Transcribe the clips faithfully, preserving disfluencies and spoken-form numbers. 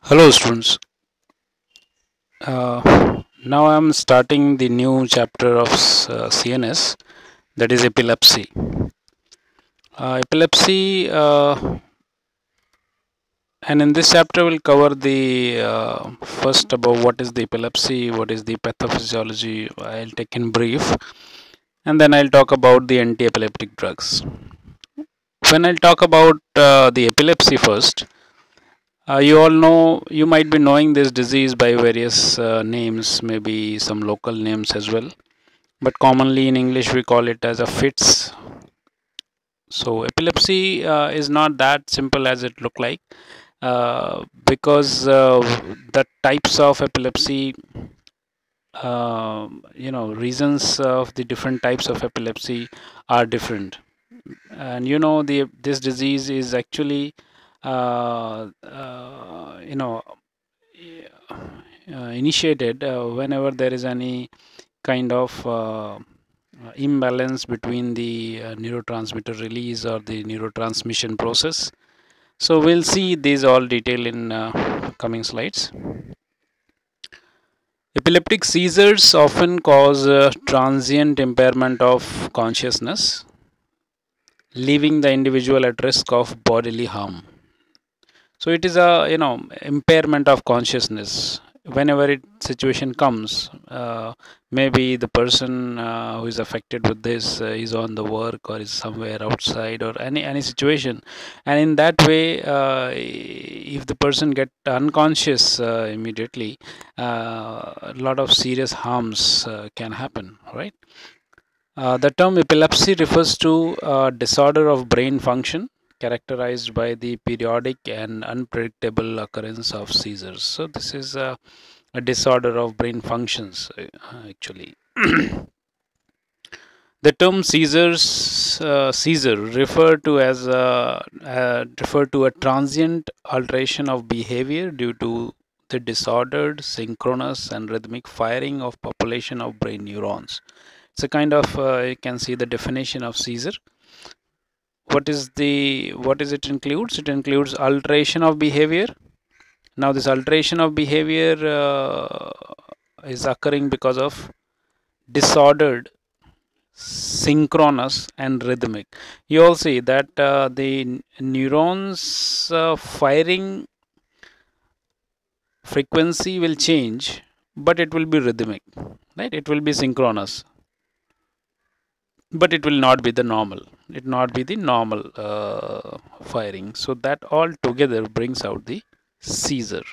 Hello students. Uh, Now I am starting the new chapter of uh, C N S, that is epilepsy. Uh, epilepsy, uh, and in this chapter we'll cover the uh, first about what is the epilepsy, what is the pathophysiology. I'll take in brief, and then I'll talk about the anti-epileptic drugs. When I'll talk about uh, the epilepsy first, Uh, you all know, you might be knowing this disease by various uh, names, maybe some local names as well. But commonly in English, we call it as a fits. So epilepsy uh, is not that simple as it look like, uh, because uh, the types of epilepsy, uh, you know, reasons of the different types of epilepsy are different. And you know, the this disease is actually, uh, uh, you know, uh, initiated uh, whenever there is any kind of uh, imbalance between the uh, neurotransmitter release or the neurotransmission process. So we'll see these all detail in uh, coming slides. Epileptic seizures often cause uh, transient impairment of consciousness, leaving the individual at risk of bodily harm. So it is a, you know, impairment of consciousness. Whenever it situation comes, uh, maybe the person uh, who is affected with this uh, is on the work or is somewhere outside or any any situation, and in that way, uh, if the person get unconscious uh, immediately, uh, a lot of serious harms uh, can happen, right? Uh, the term epilepsy refers to a disorder of brain function characterized by the periodic and unpredictable occurrence of seizures. So this is a, a disorder of brain functions, uh, actually. The term seizures, uh, seizure refer to as a, uh, refer to a transient alteration of behavior due to the disordered, synchronous, and rhythmic firing of population of brain neurons. It's a kind of, uh, you can see the definition of seizure. What is the, what is it includes? It includes alteration of behavior. Now this alteration of behavior uh, is occurring because of disordered, synchronous, and rhythmic. You all see that uh, the neurons uh, firing frequency will change, but it will be rhythmic, right? It will be synchronous, but it will not be the normal, it not be the normal uh, firing. So that all together brings out the seizure.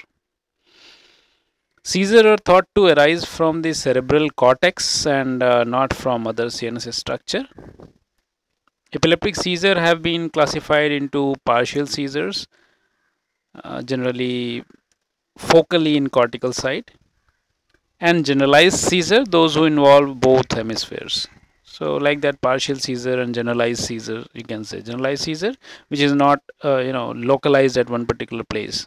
Seizure are thought to arise from the cerebral cortex and uh, not from other C N S structure. Epileptic seizure have been classified into partial seizures, uh, generally focally in cortical side, and generalized seizure, those who involve both hemispheres. So like that, partial seizure and generalized seizure, you can say generalized seizure, which is not uh, you know, localized at one particular place.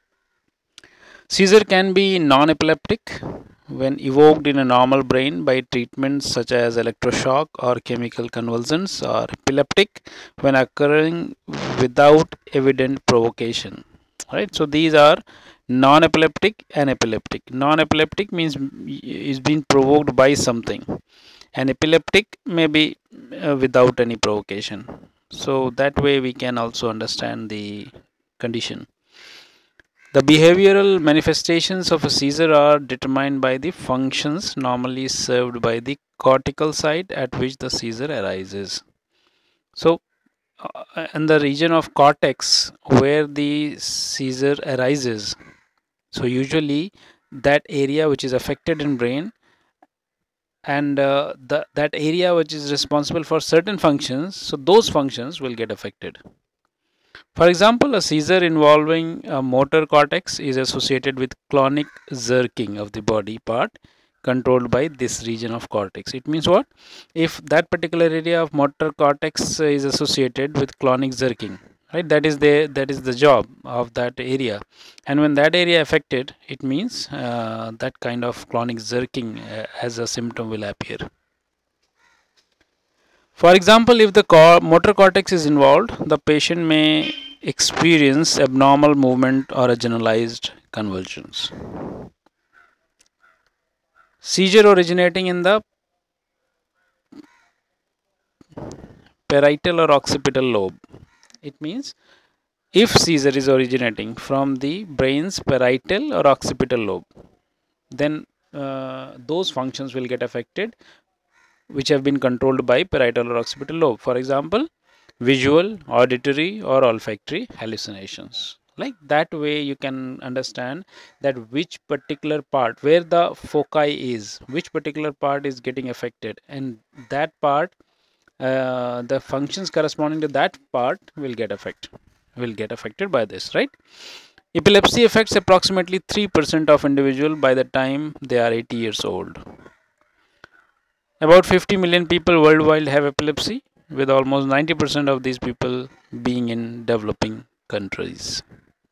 Seizure can be non-epileptic when evoked in a normal brain by treatments such as electroshock or chemical convulsions, or epileptic when occurring without evident provocation. Right? So these are non-epileptic and epileptic. Non-epileptic means is being provoked by something, and epileptic may be uh, without any provocation. So that way we can also understand the condition. The behavioral manifestations of a seizure are determined by the functions normally served by the cortical site at which the seizure arises. So uh, in the region of cortex where the seizure arises, so usually that area which is affected in brain, and uh, the, that area which is responsible for certain functions, so those functions will get affected. For example, a seizure involving a motor cortex is associated with clonic jerking of the body part controlled by this region of cortex. It means what? If that particular area of motor cortex is associated with clonic jerking, right? That is the that is the job of that area, and when that area affected, it means uh, that kind of clonic jerking uh, as a symptom will appear. For example, if the cor motor cortex is involved, the patient may experience abnormal movement or a generalized convulsions. Seizure originating in the parietal or occipital lobe. It means if seizure is originating from the brain's parietal or occipital lobe, then uh, those functions will get affected which have been controlled by parietal or occipital lobe. For example, visual, auditory or olfactory hallucinations. Like that way you can understand that which particular part, where the foci is, which particular part is getting affected, and that part, uh, the functions corresponding to that part will get affected, will get affected by this, right? Epilepsy affects approximately three percent of individuals by the time they are eighty years old. About fifty million people worldwide have epilepsy, with almost ninety percent of these people being in developing countries.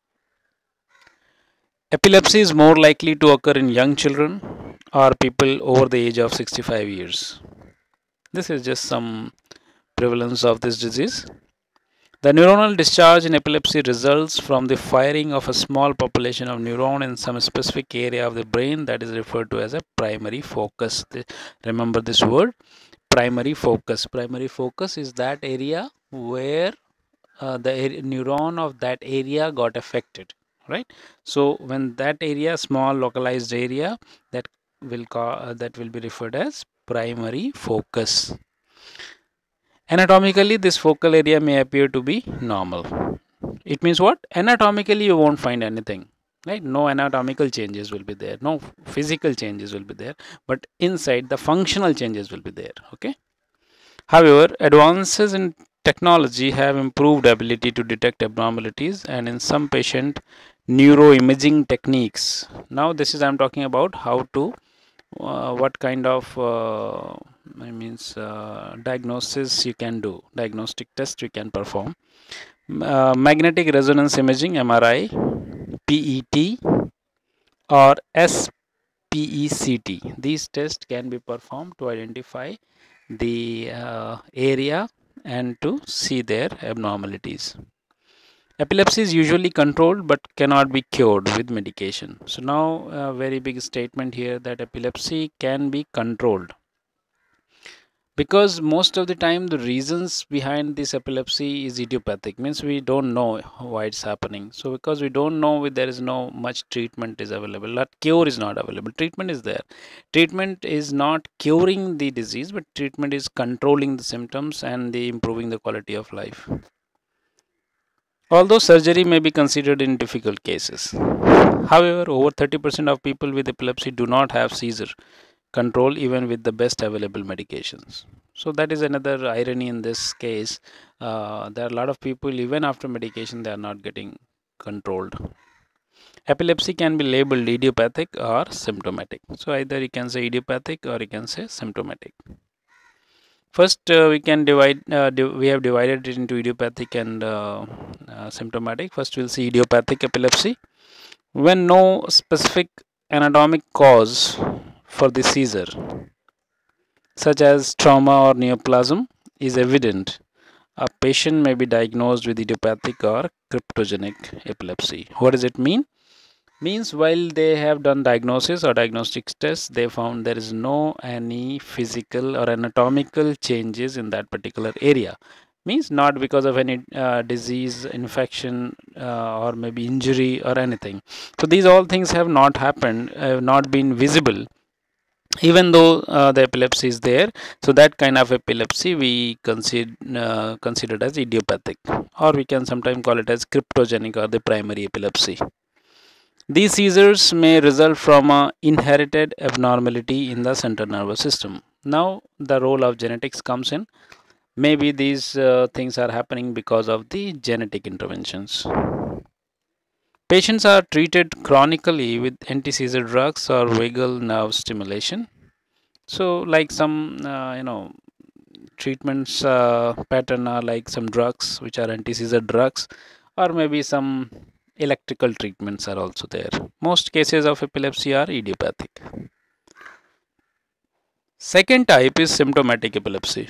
Epilepsy is more likely to occur in young children or people over the age of sixty-five years. This is just some prevalence of this disease. The neuronal discharge in epilepsy results from the firing of a small population of neurons in some specific area of the brain that is referred to as a primary focus. Remember this word, primary focus. Primary focus is that area where uh, the neuron of that area got affected, right? So when that area, small localized area, that will call, uh, that will be referred as primary focus. Anatomically, this focal area may appear to be normal. It means what? Anatomically, you won't find anything, right? No anatomical changes will be there, no physical changes will be there, but inside the functional changes will be there, okay? However, advances in technology have improved ability to detect abnormalities, and in some patient, neuroimaging techniques. Now, this is I'm talking about how to, uh, what kind of uh, I means uh, diagnosis you can do, diagnostic test you can perform. Uh, magnetic resonance imaging, M R I, P E T or S P E C T. These tests can be performed to identify the uh, area and to see their abnormalities. Epilepsy is usually controlled but cannot be cured with medication. So now a very big statement here that epilepsy can be controlled, because most of the time the reasons behind this epilepsy is idiopathic, means we don't know why it's happening. So because we don't know, there is no much treatment is available, that cure is not available. Treatment is there. Treatment is not curing the disease, but treatment is controlling the symptoms and the improving the quality of life. Although surgery may be considered in difficult cases. However, over thirty percent of people with epilepsy do not have seizure control even with the best available medications. So that is another irony in this case. Uh, there are a lot of people, even after medication, they are not getting controlled. Epilepsy can be labeled idiopathic or symptomatic. So either you can say idiopathic or you can say symptomatic. First, uh, we can divide. Uh, we have divided it into idiopathic and uh, uh, symptomatic. First, we'll see idiopathic epilepsy. When no specific anatomic cause for the seizure, such as trauma or neoplasm, is evident, a patient may be diagnosed with idiopathic or cryptogenic epilepsy. What does it mean? Means while they have done diagnosis or diagnostic tests, they found there is no any physical or anatomical changes in that particular area. Means not because of any uh, disease, infection uh, or maybe injury or anything. So these all things have not happened, have not been visible, even though uh, the epilepsy is there. So that kind of epilepsy we consider uh, considered as idiopathic, or we can sometimes call it as cryptogenic or the primary epilepsy. These seizures may result from an inherited abnormality in the central nervous system. Now the role of genetics comes in. Maybe these uh, things are happening because of the genetic interventions. Patients are treated chronically with anti-seizure drugs or vagal nerve stimulation. So like some uh, you know treatments uh, pattern are like some drugs which are anti-seizure drugs, or maybe some electrical treatments are also there. Most cases of epilepsy are idiopathic. Second type is symptomatic epilepsy.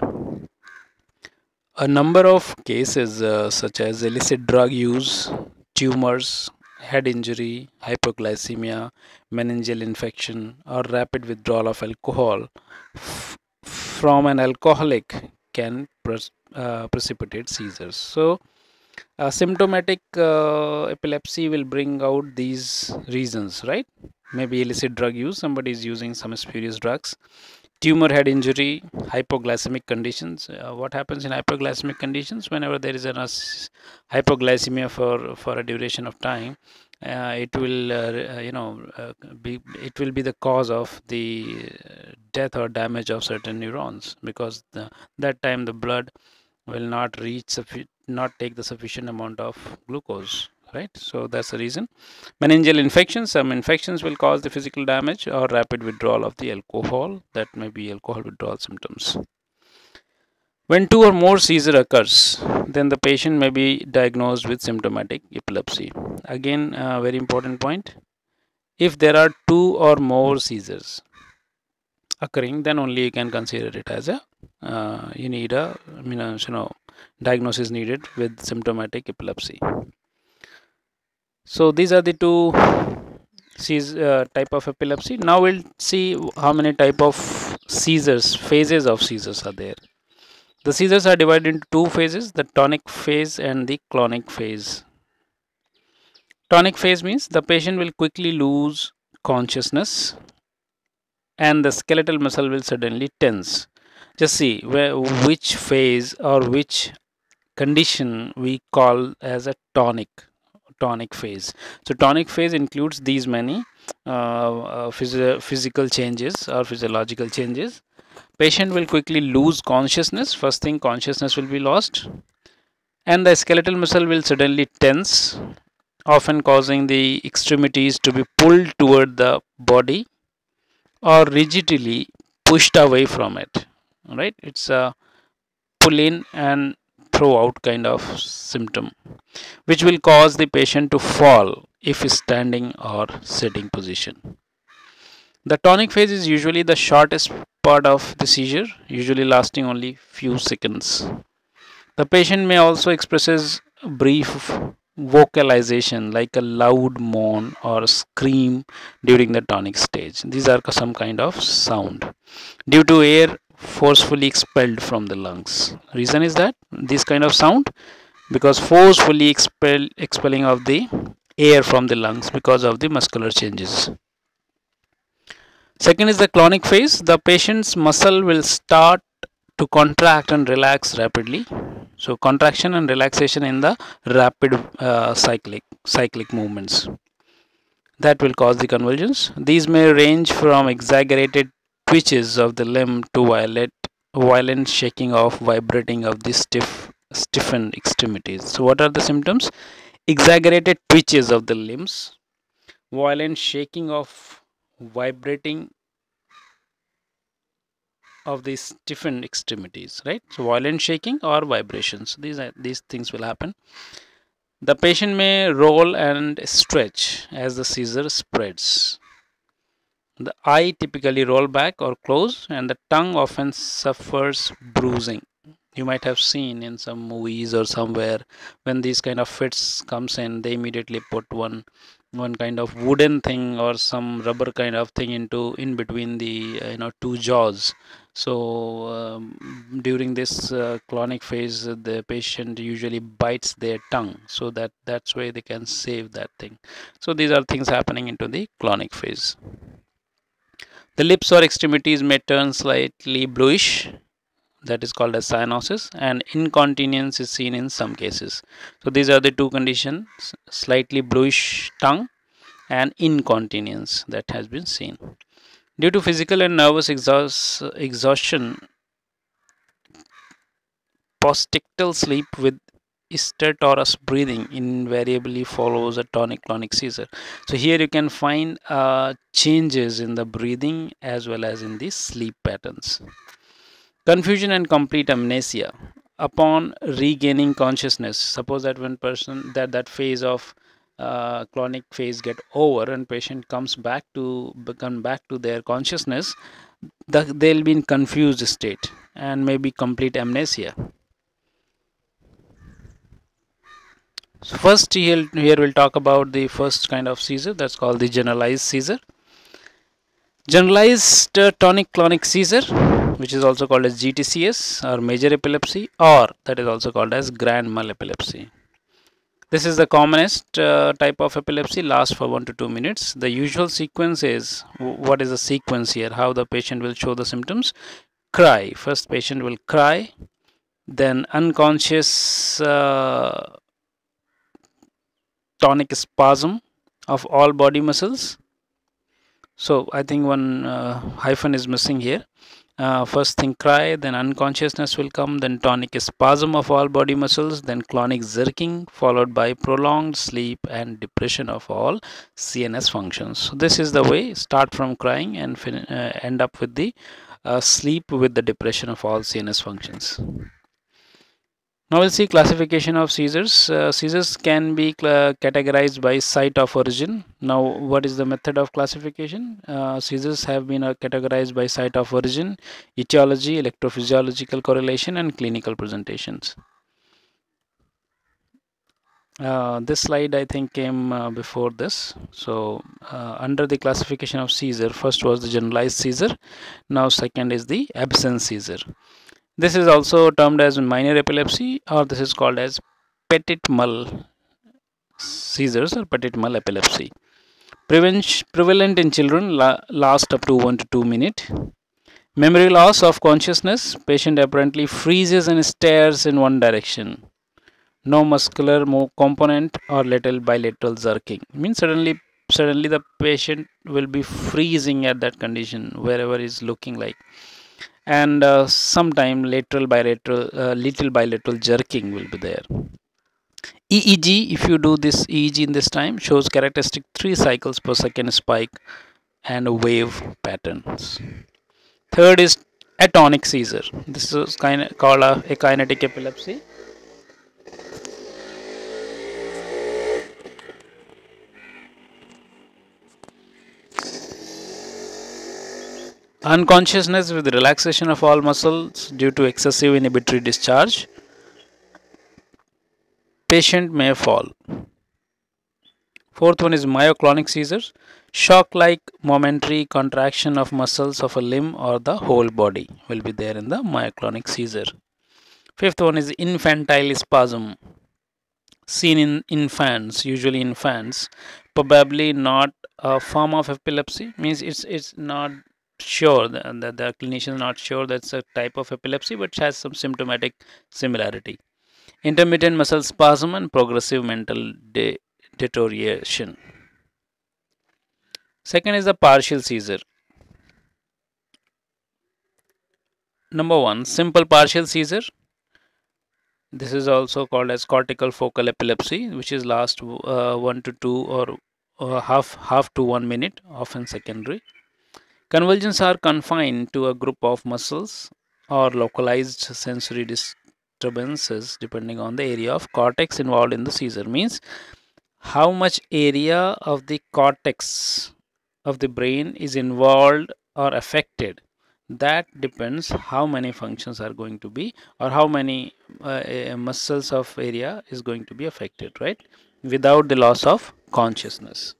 A number of cases uh, such as illicit drug use, tumors, head injury, hypoglycemia, meningeal infection, or rapid withdrawal of alcohol from an alcoholic can pres- uh, precipitate seizures. So, uh, symptomatic uh, epilepsy will bring out these reasons, right? Maybe illicit drug use, somebody is using some spurious drugs, tumor head injury, hypoglycemic conditions. Uh, what happens in hypoglycemic conditions? Whenever there is a hypoglycemia for for a duration of time, uh, it will uh, you know uh, be it will be the cause of the death or damage of certain neurons, because the, that time the blood will not reach not take the sufficient amount of glucose, right? So that's the reason. Meningeal infections, some infections will cause the physical damage or rapid withdrawal of the alcohol. That may be alcohol withdrawal symptoms. When two or more seizure occurs, then the patient may be diagnosed with symptomatic epilepsy. Again, a very important point. If there are two or more seizures occurring, then only you can consider it as a uh, you need a I mean, uh, you know diagnosis needed with symptomatic epilepsy. So these are the two uh, type of epilepsy. Now we'll see how many type of seizures, phases of seizures are there. The seizures are divided into two phases, the tonic phase and the clonic phase. Tonic phase means the patient will quickly lose consciousness and the skeletal muscle will suddenly tense. Just see where which phase or which condition we call as a tonic tonic phase. So tonic phase includes these many uh, uh, phys physical changes or physiological changes. Patient will quickly lose consciousness. First thing, consciousness will be lost, and the skeletal muscle will suddenly tense, often causing the extremities to be pulled toward the body or rigidly pushed away from it. Right? It's a pull in and throw out kind of symptom, which will cause the patient to fall if standing or sitting position. The tonic phase is usually the shortest part of the seizure, usually lasting only few seconds. The patient may also expresses brief vocalization like a loud moan or scream during the tonic stage. These are some kind of sound due to air forcefully expelled from the lungs. Reason is that this kind of sound because forcefully expel expelling of the air from the lungs because of the muscular changes. Second is the clonic phase. The patient's muscle will start to contract and relax rapidly. So contraction and relaxation in the rapid uh, cyclic cyclic movements that will cause the convulsions. These may range from exaggerated twitches of the limb to violent violent shaking of vibrating of the stiff stiffened extremities. So what are the symptoms? Exaggerated twitches of the limbs, violent shaking of vibrating of the stiffened extremities, right? So violent shaking or vibrations, these are these things will happen. The patient may roll and stretch as the seizure spreads. The eye typically roll back or close, and the tongue often suffers bruising. You might have seen in some movies or somewhere when these kind of fits comes in, they immediately put one one kind of wooden thing or some rubber kind of thing into in between the uh, you know two jaws. So um, during this uh, clonic phase, uh, the patient usually bites their tongue, so that that's why they can save that thing. So these are things happening into the clonic phase. The lips or extremities may turn slightly bluish, that is called as cyanosis, and incontinence is seen in some cases. So these are the two conditions, slightly bluish tongue and incontinence that has been seen. Due to physical and nervous exhaust, exhaustion, postictal sleep with stertorous breathing invariably follows a tonic-clonic seizure. So here you can find uh, changes in the breathing as well as in the sleep patterns. Confusion and complete amnesia upon regaining consciousness. Suppose that one person that that phase of uh, clonic phase get over and patient comes back to become back to their consciousness, the, they'll be in confused state and maybe complete amnesia. So first here, here we'll talk about the first kind of seizure, that's called the generalized seizure. Generalized uh, tonic-clonic seizure, which is also called as G T C S or major epilepsy, or that is also called as grand mal epilepsy. This is the commonest uh, type of epilepsy, lasts for one to two minutes. The usual sequence is, what is the sequence here, how the patient will show the symptoms? Cry. First patient will cry, then unconscious uh, tonic spasm of all body muscles. So I think one uh, hyphen is missing here. Uh, first thing cry, then unconsciousness will come, then tonic spasm of all body muscles, then clonic jerking, followed by prolonged sleep and depression of all C N S functions. So this is the way, start from crying and uh, end up with the uh, sleep with the depression of all C N S functions. Now we'll see classification of seizures. Uh, seizures can be categorized by site of origin. Now what is the method of classification? Uh, seizures have been uh, categorized by site of origin, etiology, electrophysiological correlation, and clinical presentations. Uh, this slide I think came uh, before this. So uh, under the classification of seizure, first was the generalized seizure. Now second is the absence seizure. This is also termed as minor epilepsy, or this is called as petit mal seizures or petit mal epilepsy. Prevalent in children, la last up to one to two minutes. Memory loss of consciousness. Patient apparently freezes and stares in one direction. No muscular component or little bilateral jerking. Means suddenly, suddenly the patient will be freezing at that condition wherever is looking like. And uh, sometime lateral bilateral uh, little bilateral jerking will be there. E E G, if you do this E E G in this time, shows characteristic three cycles per second spike and wave patterns. Third is atonic seizure. This is kind of called a akinetic epilepsy. Unconsciousness with relaxation of all muscles due to excessive inhibitory discharge. Patient may fall. Fourth one is myoclonic seizures. Shock-like momentary contraction of muscles of a limb or the whole body will be there in the myoclonic seizure. Fifth one is infantile spasm. Seen in infants, usually infants, probably not a form of epilepsy. Means it's it's not sure that the, the clinician is not sure that's a type of epilepsy, but has some symptomatic similarity. Intermittent muscle spasm and progressive mental de deterioration. Second is the partial seizure. Number one, simple partial seizure. This is also called as cortical focal epilepsy, which is last uh, one to two or uh, half half to one minute, often secondary. Convulsions are confined to a group of muscles or localized sensory disturbances depending on the area of cortex involved in the seizure. Means how much area of the cortex of the brain is involved or affected. That depends how many functions are going to be, or how many uh, muscles of area is going to be affected, right? Without the loss of consciousness.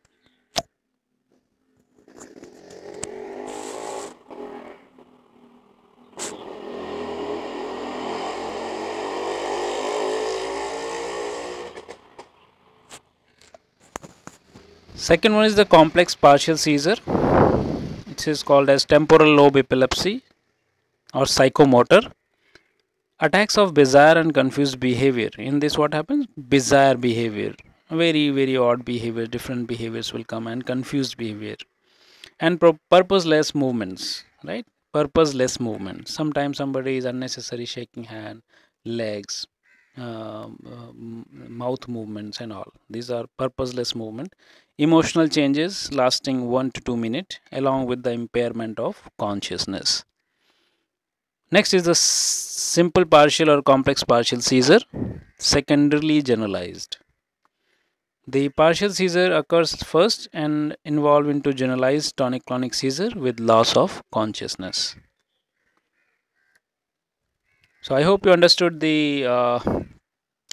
Second one is the complex partial seizure. It is called as temporal lobe epilepsy or psychomotor. Attacks of bizarre and confused behavior. In this what happens? Bizarre behavior. Very, very odd behavior. Different behaviors will come, and confused behavior. And purposeless movements, right? Purposeless movement. Sometimes somebody is unnecessary shaking hand, legs, uh, uh, mouth movements and all. These are purposeless movement. Emotional changes lasting one to two minutes along with the impairment of consciousness. Next is the simple partial or complex partial seizure, secondarily generalized. The partial seizure occurs first and involve into generalized tonic-clonic seizure with loss of consciousness. So I hope you understood the uh,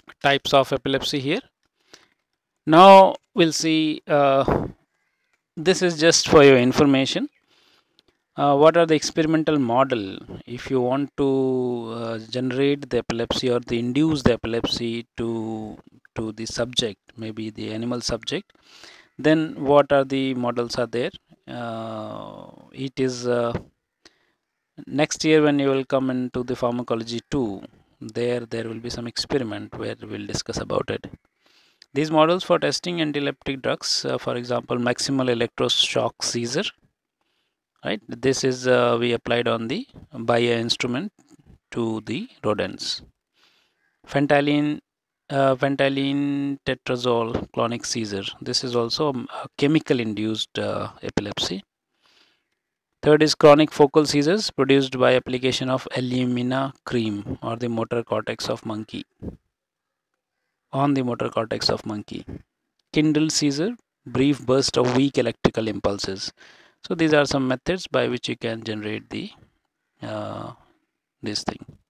types of epilepsy here. Now we'll see, uh, this is just for your information. Uh, what are the experimental model? If you want to uh, generate the epilepsy or the induce the epilepsy to to the subject, maybe the animal subject, then what are the models are there? Uh, it is uh, next year when you will come into the pharmacology two, there there will be some experiment where we'll discuss about it. These models for testing anti-epileptic drugs, uh, for example, maximal electroshock seizure, right? This is uh, we applied on the by a instrument to the rodents. Phentyline, uh, phentyline tetrazole clonic seizure. This is also a chemical induced uh, epilepsy. Third is chronic focal seizures produced by application of alumina cream or the motor cortex of monkey on the motor cortex of monkey. Kindle seizure, brief burst of weak electrical impulses. So these are some methods by which you can generate the uh, this thing.